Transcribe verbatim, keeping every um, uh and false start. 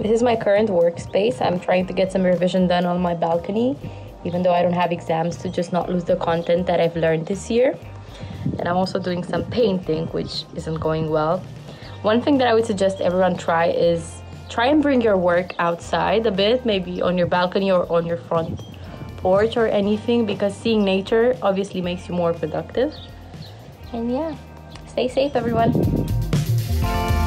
This is my current workspace. I'm trying to get some revision done on my balcony, even though I don't have exams, to just not lose the content that I've learned this year. And I'm also doing some painting, which isn't going well. One thing that I would suggest everyone try is try and bring your work outside a bit, maybe on your balcony or on your front porch or anything, because seeing nature obviously makes you more productive. And yeah, stay safe, everyone.